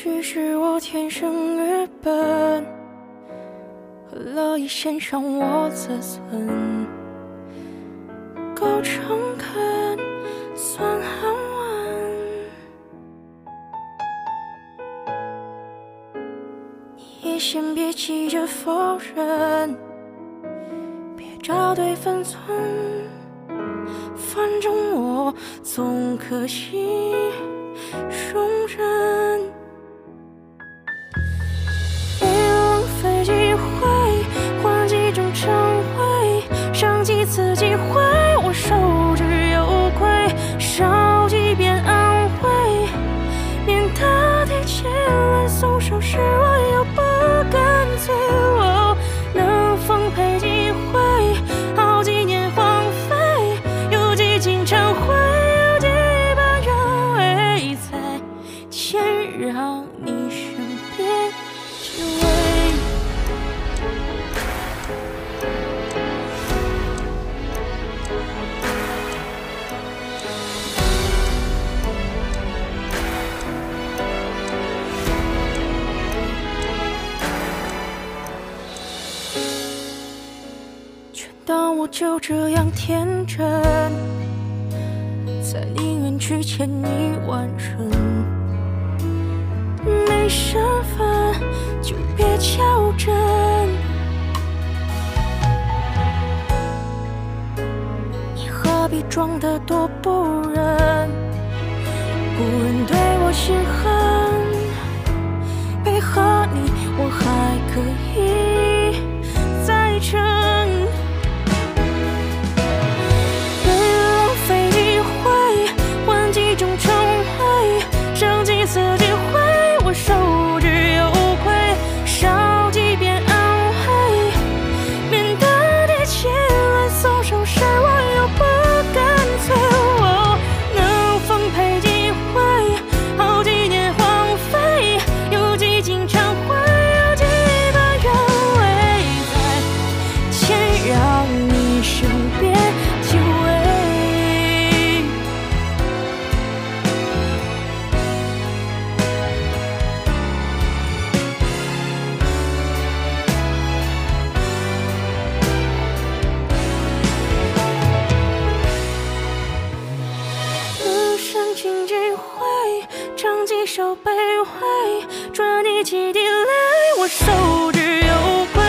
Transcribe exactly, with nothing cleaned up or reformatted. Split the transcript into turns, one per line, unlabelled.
许是我天生愚笨，和乐意献上我自尊，够诚恳，算安稳。你也先别急着否认，别找对分寸，反正我总可以容忍。别浪费机会，换几种称谓，上几次机会我受之有愧，少几遍安慰，免得第七轮松手时我又不干脆。我能奉陪机会，好几年荒废，有几经忏悔，有几把人围在谦让你身边结尾。全当我就这样天真，才宁愿去欠你完整。没身份就别较真，你何必装得多不忍？不忍对我心狠，配合你我还可以再撑。别浪费机会，换几种称谓，上几次机会我受之有愧，少几遍安慰，免得第七轮松手时我又不干脆。我能奉陪机会，好几年荒废，有几经忏悔，有几把人围在谦让你身边结尾。能深情几回，唱几首卑微，赚你几滴泪，我受之有愧。